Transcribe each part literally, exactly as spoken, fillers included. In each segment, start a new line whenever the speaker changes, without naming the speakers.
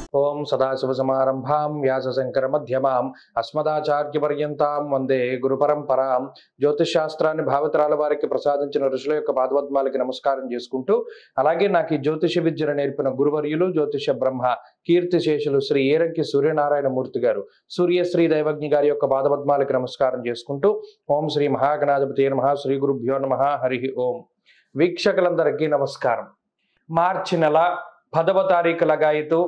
ఓం సదాశివసమారంభాం వ్యాసశంకరమధ్యమాం అస్మదాచార్యపర్యంతాం వందే గురుపరంపరాం. జ్యోతిష్ శాస్త్రాన్ని భావితరాల వారికి ప్రసాదించిన ఋషుల యొక్క పాదపద్మాలకి నమస్కారం చేసుకుంటూ, అలాగే నాకు ఈ జ్యోతిష విద్యను నేర్పిన గురువర్యులు జ్యోతిష బ్రహ్మ కీర్తిశేషులు శ్రీ ఏరంకి సూర్యనారాయణ మూర్తి గారు సూర్యశ్రీ దైవజ్ఞ గారి యొక్క పాదపద్మాలకి నమస్కారం చేసుకుంటూ, ఓం శ్రీ మహాగణాధిపతి నమః, శ్రీ గురుభ్యో నమః, హరి ఓం. వీక్షకులందరికీ నమస్కారం. మార్చి నెల పదవ తారీఖు లగాయితూ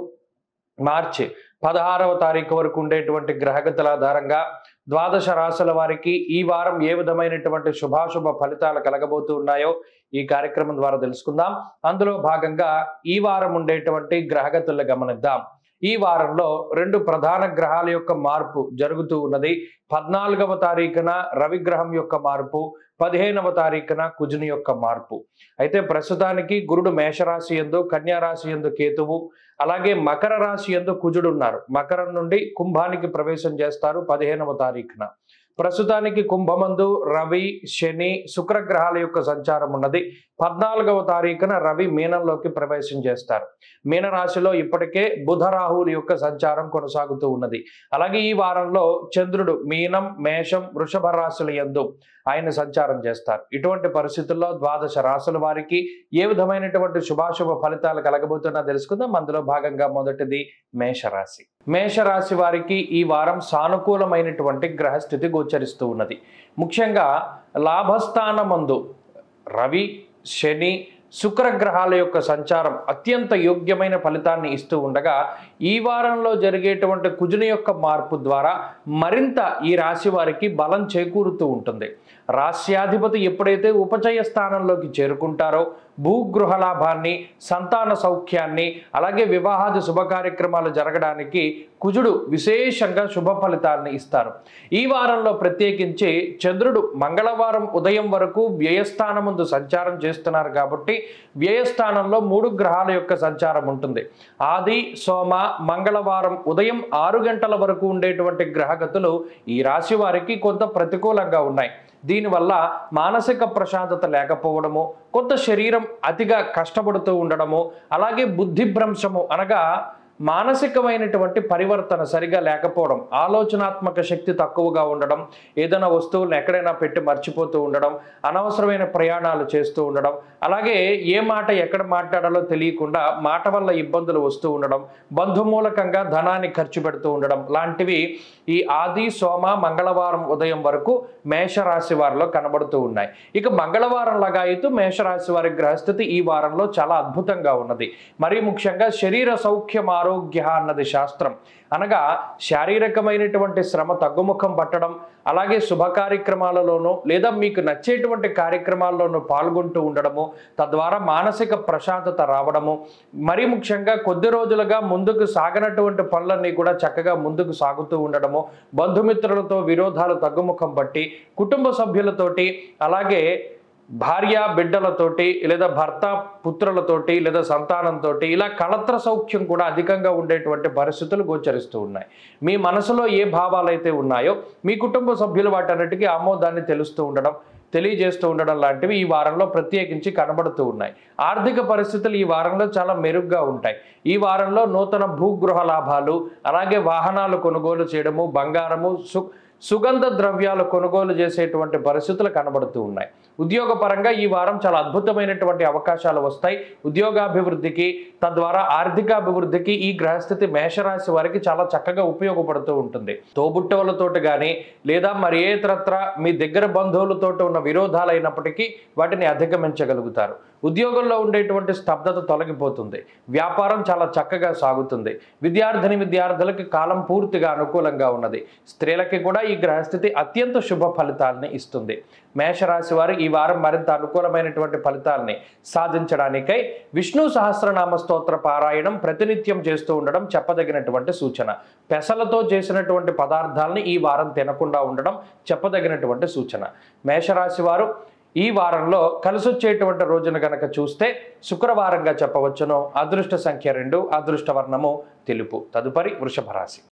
మార్చి పదహారవ తారీఖు వరకు ఉండేటువంటి గ్రహగతుల ఆధారంగా ద్వాదశ రాశుల వారికి ఈ వారం ఏ విధమైనటువంటి శుభాశుభ ఫలితాలు కలగబోతూ ఉన్నాయో ఈ కార్యక్రమం ద్వారా తెలుసుకుందాం. అందులో భాగంగా ఈ వారం ఉండేటువంటి గ్రహగతులను గమనిద్దాం. ఈ వారంలో రెండు ప్రధాన గ్రహాల యొక్క మార్పు జరుగుతూ ఉన్నది. పద్నాలుగవ తారీఖున రవిగ్రహం యొక్క మార్పు, పదిహేనవ తారీఖున కుజుని యొక్క మార్పు. అయితే ప్రస్తుతానికి గురుడు మేషరాశి యందు, కన్యా రాశి యందు కేతువు, అలాగే మకర రాశి యందు కుజుడు ఉన్నారు. మకరం నుండి కుంభానికి ప్రవేశం చేస్తారు పదిహేనవ తారీఖున. ప్రస్తుతానికి కుంభమందు రవి, శని, శుక్రగ్రహాల యొక్క సంచారం ఉన్నది. పద్నాలుగవ తారీఖున రవి మీనంలోకి ప్రవేశం చేస్తారు. మీనరాశిలో ఇప్పటికే బుధ రాహువుల యొక్క సంచారం కొనసాగుతూ ఉన్నది. అలాగే ఈ వారంలో చంద్రుడు మీనం, మేషం, వృషభ రాశుల యందు ఆయన సంచారం చేస్తారు. ఇటువంటి పరిస్థితుల్లో ద్వాదశ రాశుల వారికి ఏ విధమైనటువంటి శుభాశుభ ఫలితాలు కలగబోతున్నా తెలుసుకుందాం. అందులో భాగంగా మొదటిది మేషరాశి. మేషరాశి వారికి ఈ వారం సానుకూలమైనటువంటి గ్రహస్థితి గోచరిస్తూ ఉన్నది. ముఖ్యంగా లాభస్థానమందు రవి, శని, శుక్రగ్రహాల యొక్క సంచారం అత్యంత యోగ్యమైన ఫలితాన్ని ఇస్తూ ఉండగా, ఈ వారంలో జరిగేటువంటి కుజుని యొక్క మార్పు ద్వారా మరింత ఈ రాశి వారికి బలం చేకూరుతూ ఉంటుంది. రాశ్యాధిపతి ఎప్పుడైతే ఉపచయ స్థానంలోకి చేరుకుంటారో భూగృహ లాభాన్ని, సంతాన సౌఖ్యాన్ని, అలాగే వివాహాది శుభ కార్యక్రమాలు జరగడానికి కుజుడు విశేషంగా శుభ ఫలితాన్ని ఇస్తారు. ఈ వారంలో ప్రత్యేకించి చంద్రుడు మంగళవారం ఉదయం వరకు వ్యయస్థానముందు సంచారం చేస్తున్నారు కాబట్టి వ్యయస్థానంలో మూడు గ్రహాల యొక్క సంచారం ఉంటుంది. ఆది, సోమ, మంగళవారం ఉదయం ఆరు గంటల వరకు ఉండేటువంటి గ్రహగతులు ఈ రాశి వారికి కొంత ప్రతికూలంగా ఉన్నాయి. దీనివల్ల మానసిక ప్రశాంతత లేకపోవడము, కొంత శరీరం అతిగా కష్టపడుతూ ఉండడము, అలాగే బుద్ధిభ్రంశము అనగా మానసికమైనటువంటి పరివర్తన సరిగా లేకపోవడం, ఆలోచనాత్మక శక్తి తక్కువగా ఉండడం, ఏదైనా వస్తువులను ఎక్కడైనా పెట్టి మర్చిపోతూ ఉండడం, అనవసరమైన ప్రయాణాలు చేస్తూ ఉండడం, అలాగే ఏ మాట ఎక్కడ మాట్లాడాలో తెలియకుండా మాట వల్ల ఇబ్బందులు వస్తూ ఉండడం, బంధుమూలకంగా ధనాన్ని ఖర్చు పెడుతూ ఉండడం లాంటివి ఈ ఆది, సోమ, మంగళవారం ఉదయం వరకు మేషరాశి వారిలో కనబడుతూ ఉన్నాయి. ఇక మంగళవారం లగాయితూ మేషరాశి వారి గ్రహస్థితి ఈ వారంలో చాలా అద్భుతంగా ఉన్నది. మరీ ముఖ్యంగా శరీర సౌఖ్యం ఆరోగ్య అన్నది శాస్త్రం. అనగా శారీరకమైనటువంటి శ్రమ తగ్గుముఖం పట్టడం, అలాగే శుభ కార్యక్రమాలలోనూ లేదా మీకు నచ్చేటువంటి కార్యక్రమాల్లోనూ పాల్గొంటూ ఉండడము, తద్వారా మానసిక ప్రశాంతత రావడము, మరీ ముఖ్యంగా కొద్ది రోజులుగా ముందుకు సాగనటువంటి పనులన్నీ కూడా చక్కగా ముందుకు సాగుతూ ఉండడము, బంధుమిత్రులతో విరోధాలు తగ్గుముఖం పట్టి, కుటుంబ సభ్యులతోటి, అలాగే భార్య బిడ్డలతోటి, లేదా భర్త పుత్రులతోటి, లేదా సంతానంతో ఇలా కళత్ర సౌఖ్యం కూడా అధికంగా ఉండేటువంటి పరిస్థితులు గోచరిస్తూ ఉన్నాయి. మీ మనసులో ఏ భావాలైతే ఉన్నాయో మీ కుటుంబ సభ్యులు వాటన్నిటికీ ఆమోదాన్ని తెలుస్తూ ఉండడం, తెలియజేస్తూ ఉండడం లాంటివి ఈ వారంలో ప్రత్యేకించి కనబడుతూ ఉన్నాయి. ఆర్థిక పరిస్థితులు ఈ వారంలో చాలా మెరుగ్గా ఉంటాయి. ఈ వారంలో నూతన భూగృహ లాభాలు, అలాగే వాహనాలు కొనుగోలు చేయడము, బంగారము, సు సుగంధ ద్రవ్యాలు కొనుగోలు చేసేటువంటి పరిస్థితులు కనబడుతూ ఉన్నాయి. ఉద్యోగపరంగా ఈ వారం చాలా అద్భుతమైనటువంటి అవకాశాలు వస్తాయి. ఉద్యోగాభివృద్ధికి, తద్వారా ఆర్థికాభివృద్ధికి ఈ గ్రహస్థితి మేషరాశి వారికి చాలా చక్కగా ఉపయోగపడుతూ ఉంటుంది. తోబుట్టవులతోటి కానీ లేదా మరి ఏ ఇతరత్ర మీ దగ్గర బంధువులతోటి ఉన్న విరోధాలు అయినప్పటికీ వాటిని అధిగమించగలుగుతారు. ఉద్యోగంలో ఉండేటువంటి స్తబ్దత తొలగిపోతుంది. వ్యాపారం చాలా చక్కగా సాగుతుంది. విద్యార్థిని విద్యార్థులకి కాలం పూర్తిగా అనుకూలంగా ఉన్నది. స్త్రీలకి కూడా ఈ గ్రహస్థితి అత్యంత శుభ ఫలితాలని ఇస్తుంది. మేషరాశి వారు ఈ వారం మరింత అనుకూలమైనటువంటి ఫలితాలని సాధించడానికై విష్ణు సహస్రనామ స్తోత్ర పారాయణం ప్రతినిత్యం చేస్తూ ఉండడం చెప్పదగినటువంటి సూచన. పెసలతో చేసినటువంటి పదార్థాలని ఈ వారం తినకుండా ఉండడం చెప్పదగినటువంటి సూచన. మేషరాశి వారు ఈ వారంలో కలిసొచ్చేటువంటి రోజున గనక చూస్తే శుక్రవారంగా చెప్పవచ్చును. అదృష్ట సంఖ్య రెండు, అదృష్ట వర్ణము తెలుపు. తదుపరి వృషభ రాశి.